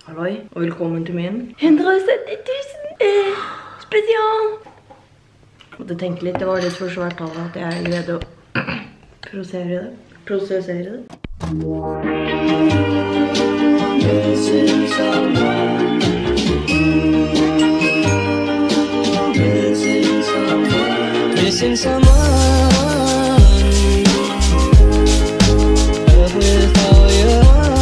Halloi, og velkommen til min 170 000 spesial. Jeg måtte tenke litt, det var litt for svært tall at jeg greide å prosessere det. Missing someone with all your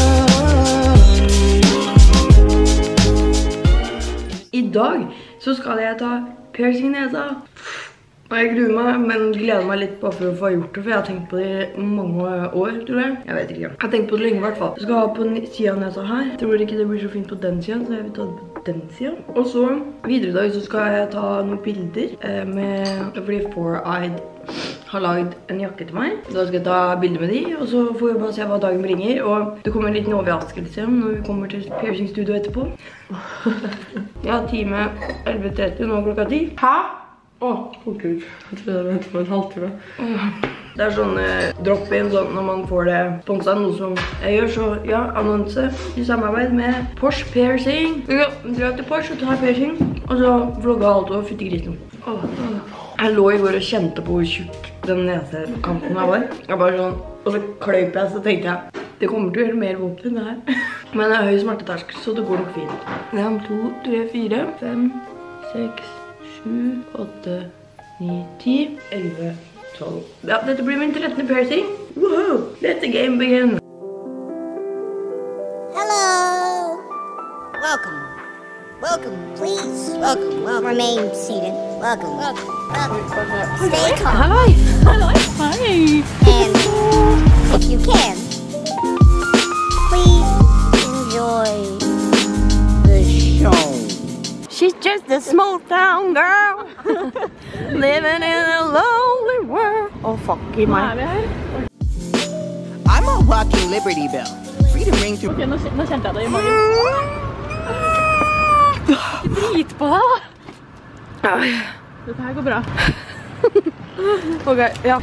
I dag så skal jeg ta piercing i nesa. Og jeg gruer meg, men gleder meg litt på for å få gjort det, for jeg har tenkt på det i mange år, tror jeg. Jeg vet ikke. Jeg har tenkt på det lenge i hvert fall. Jeg skal ha på siden av nesa her. Jeg tror ikke det blir så fint på den siden, så jeg vil ta det på den siden. Og så videre i dag så skal jeg ta noen bilder fordi 4Eyed har laget en jakke til meg. Da skal jeg ta bilder med de, og så får vi bare se hva dagen bringer. Og det kommer en liten overraskelse når vi kommer til piercing-studio etterpå. Jeg har time 11:30, nå klokka 10. Hæ? Fort ut. Jeg tror jeg venter på en halvtime. Det er sånn drop-in, sånn når man får det sponset, noe som jeg gjør, så ja, annonse i samarbeid med Porsche Piercing. Ja, drar til Porsche og tar piercing, og så vlogger alt over fyttegrisen. Jeg lå i går og kjente på hvor tjukk den nesekanten her var. Jeg bare sånn, og så kløyp jeg, så tenkte jeg, det kommer til å gjøre mer vondt enn det her. Men det er høy smerteterskel, så det går nok fint. 1, 2, 3, 4, 5, 6, 7, 8, 9, 10, 11, 12. Ja, dette blir min 13. piercing. Woohoo! Let the game begin. Hello! Welcome. Welcome, please. Welcome. Remain seated. Welcome. Stay calm. Hello. Hello. Hi. And if you can, please enjoy the show. She's just a small town girl living in a lonely world. Oh fuck, i meg. I'm a walking Liberty Bell. Free to ring through. Ok, nå kjente jeg det i magen. Ikke drit på deg da. Dette her går bra. Ok, ja.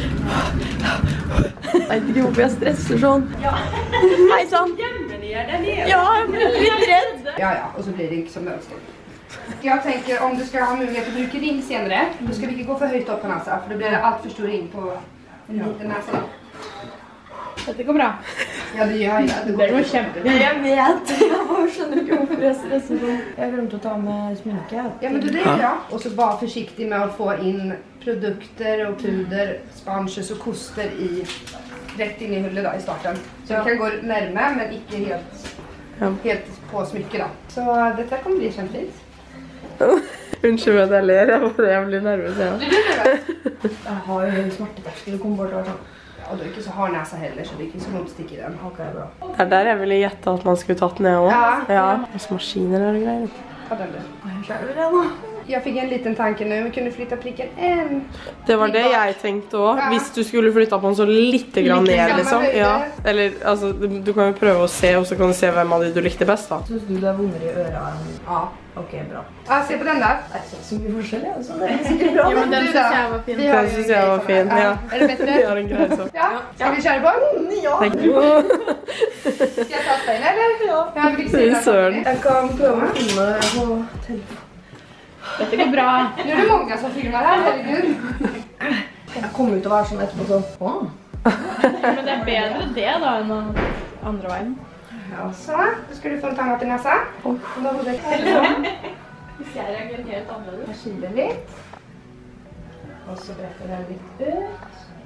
Jeg vet ikke hvorfor jeg stresser sånn. Hei sånn. Ja, jeg blir litt redd. Ja, og så blir det ikke som ønsket. Jeg tenker, om du skal ha mulighet til å bruke ring senere, så skal vi ikke gå for høyt opp på nesa, for det blir alt for stor ring på en liten nesa. Dette går bra. Ja, det gjør jeg. Det går kjempebra. Jeg vet, jeg skjønner ikke hvorfor jeg stresser sånn. Jeg glemte å ta med sminke. Ja, men det er bra. Og så bare forsiktig med å få inn produkter og puder, sponges og koster rett inn i hullet da, i starten. Så det kan gå nærme, men ikke helt på smykke da. Så dette kommer bli kjempefint. Unnskyld meg at jeg ler, jeg blir nervøs. Jeg har jo høy smerteterskel, det kommer bare til å være sånn. Og du er ikke så hard nesa heller, så det er ikke så oppstikk i den. Ok, bra. Det er der jeg ville gjette at man skulle tatt ned også. Ja. Masse maskiner og greier. Ja, den. Jeg skjønner det nå. Jeg fikk en liten tanke nu, vi kunne flytta pricken en. Det var det jeg tenkte også, hvis du skulle flytta på den så litt grann ned, liksom. Ja, eller, altså, du kan jo prøve å se, og så kan du se hvem av de du likte best, da. Synes du det er vondere i øret enn? Ja. Ok, bra. Ja, se på den der. Det er ikke så mye forskjell, ja. Så det er sikkert bra. Ja, men den synes jeg var fin. Den synes jeg var fin, ja. Er det bedre? Vi har en greie så. Ja, skal vi kjøre på? Ja. Skal jeg ta stein, eller? Ja. Søren. Jeg kan prøve å filme på telefon. Dette går bra. Nu er det mange som filmer her, herregud. Jeg kommer ut til å være sånn etterpå sånn. Men det er bedre det da enn andre veien. Ja, så. Så skal du få en tann til nesa. Og da må det Hvis jeg reagerer helt annerledes. Jeg kiler litt. Og så bretter jeg litt ut.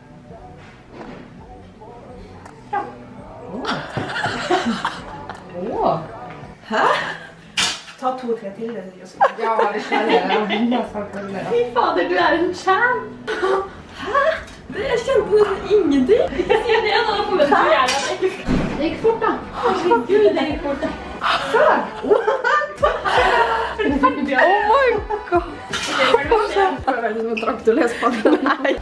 Ja. Hæ? Ta 2-3 til, det er ikke Ja, det skjer. Fy fader, du er en champ! Hæ? Jeg kjente nesten ingenting. Ikke si det da, for vet du gjerne at det ikke... Det gikk fort da. Herregud, det gikk fort da. Oh my god. Det er som en traktorlespakke. Nei.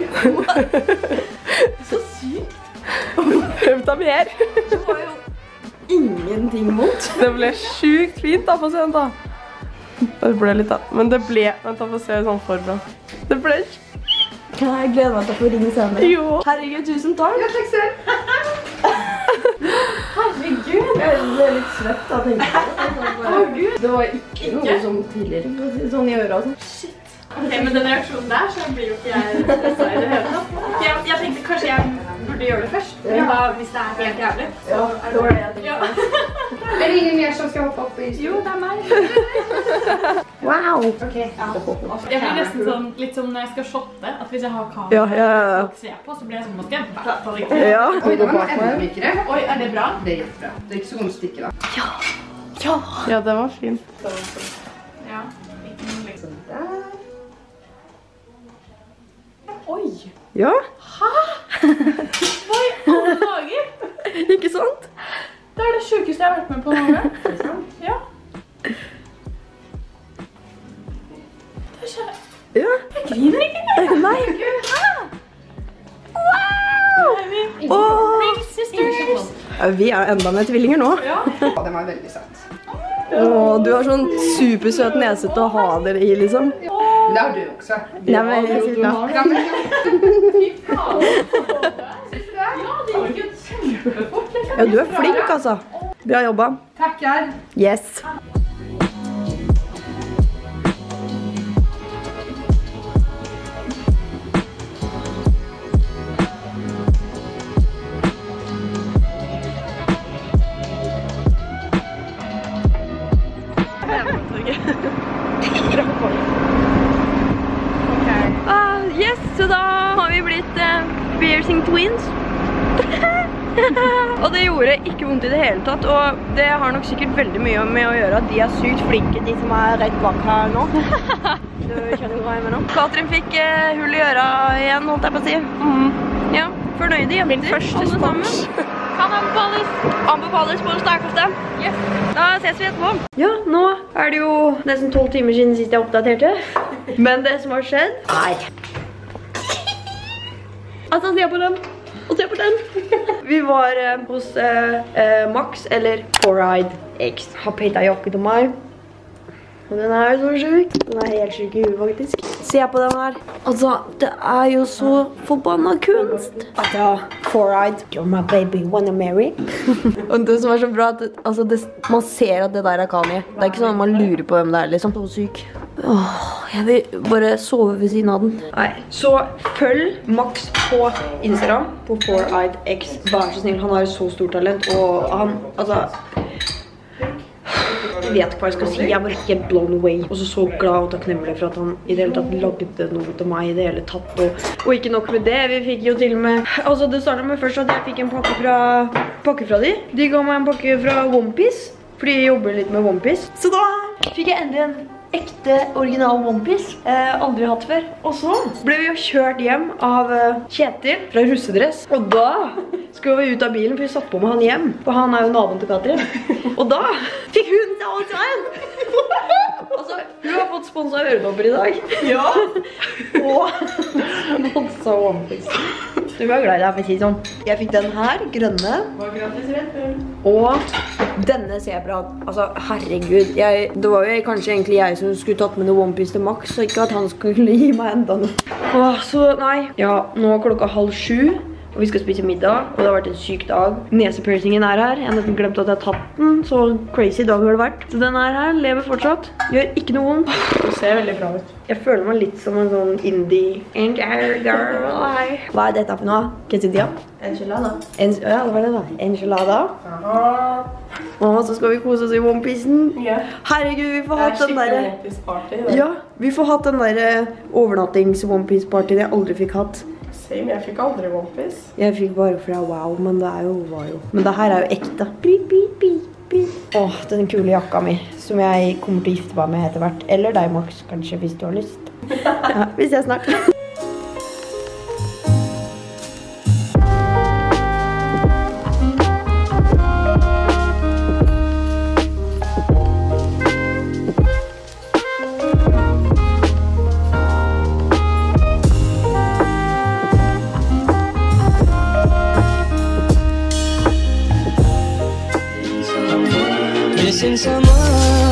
Så sykt. Prøv deg mer. Det var jo ingenting vondt. Det ble sjukt fint da, få se da. Det ble litt da. Men det ble, vent da, få se sånn forbra. Det ble... Jeg gleder meg til å få ringe senere. Jo. Herregud, tusen takk. Ja, takk selv. Herregud. Jeg ble litt svett da, tenkte jeg. Det var ikke noe som tidligere, sånn i øra og sånn. Shit. Ok, med den reaksjonen der så blir jo ikke jeg stresset i det hele tatt. Jeg tenkte kanskje jeg burde gjøre det først, men da, hvis det er helt jævlig, så er det det jeg tenker. Er det ingen mer som skal hoppe opp i? Jo, det er meg. Wow! Ok, ja. Jeg blir nesten sånn, litt som når jeg skal shotte, at hvis jeg har kamera Ja. og ser på, så blir jeg sånn, nå skal jeg i hvert fall ikke. Ja. Oi, det var enda mykere. Oi, er det bra? Det er jättebra. Det er ikke så vondt stikke da. Ja, det var fint. Ja. Ikke noe liksom. Der. Oi! Ja, Hva i alle dager? ikke sant? Det er det sykeste jeg har vært med på noen gang. Ja. Det skjer. Ja. Jeg griner ikke engang. Nei. Big sisters. Ja, vi er enda med tvillinger nå. Ja. Ja, den var veldig søt. Du har sånn supersøt nese til å ha dere i, liksom. Det har du også. Ja, men jeg sier da. Ja, men Ja, det gikk jo kjempefort. Ja, du er flink, altså. Bra jobba. tackar. Yes. Yes, så da har vi blitt piercing twins. Og det gjorde ikke vondt i det hele tatt, og det har nok sikkert veldig mye med å gjøre at de er sykt flinke, de som er rett bak her nå. Du skjønner hva jeg mener. Katrin fikk hull i øra igjen, holdt jeg på å si. Ja, fornøyde jenter. Min første sport. Kan anbefales. Anbefales på det sterkeste. Yes. Da ses vi etterpå. Ja, nå er det jo nesten 12 timer siden sist jeg oppdaterte. Men det som har skjedd er... Altså, se på den. Og se på den. Vi var hos Max, eller Foride X. Har peitet jakke til meg. Og den er så syk. Den er helt syk i huet, faktisk. Se på den her. Altså, det er jo så forbannet kunst. Ja, Foride. You're my baby, wanna marry? Og det som er så bra, altså, man ser at det der er Kanye. Det er ikke sånn at man lurer på hvem det er, liksom. Så syk. Jeg vil bare sove ved siden av den. Nei, så følg Max på Instagram, på Foride X. Vær så snill, han har så stort talent, og han, altså... Jeg vet ikke hva jeg skal si, jeg er bare helt blown away. Og så glad og takknemlig for at han i det hele tatt lagde noe til meg i det hele tatt. Og ikke nok med det, vi fikk jo til og med... Altså det startet med først at jeg fikk en pakke fra de. De ga meg en pakke fra One Piece, fordi jeg jobber litt med One Piece. Så da fikk jeg endelig en ekte original One Piece. Aldri hatt før. Og så ble vi jo kjørt hjem av Kjetil fra russedress. Og da skulle vi ut av bilen, for vi satt på med han hjem. For han er jo naboen til Katrin. Og da fikk hun til alt igjen. Altså, hun har fått sponset øredobber i dag. Ja. Og sponset One Piece. Du var glad i deg, for å si sånn. Jeg fikk den her, grønne. Og denne zebraen. Altså, herregud. Det var jo kanskje egentlig jeg som skulle tatt med noe One Piece til Max, så ikke at han skulle gi meg enda noe. Så nei. Ja, nå er klokka 6:30. Og vi skal spise middag, og det har vært en syk dag. Nesepiercingen er her. Jeg har nesten glemt at jeg har tatt den, så crazy dag har det vært. Så den er her, lever fortsatt. Gjør ikke noe vondt. Det ser veldig bra ut. Jeg føler meg litt som en sånn indie girl. Hva er dette for noe? Quesadilla? Enchilada. Ja, det var det da. Enchilada. Og så skal vi kose oss i One Piece-en. Herregud, vi får hatt den der... One Piece-party. Ja, vi får hatt den der overnattings-One Piece-partyen jeg aldri fikk hatt. Same, jeg fikk aldri One Piece. Jeg fikk bare fra Wow, men det er jo Wow. Men det her er jo ekte. Beep, beep, beep, beep. Åh, den kule jakka mi, som jeg kommer til å gifte meg med etter hvert. Eller deg, Max, kanskje, hvis du har lyst. Ja, vi ses snart. Missing someone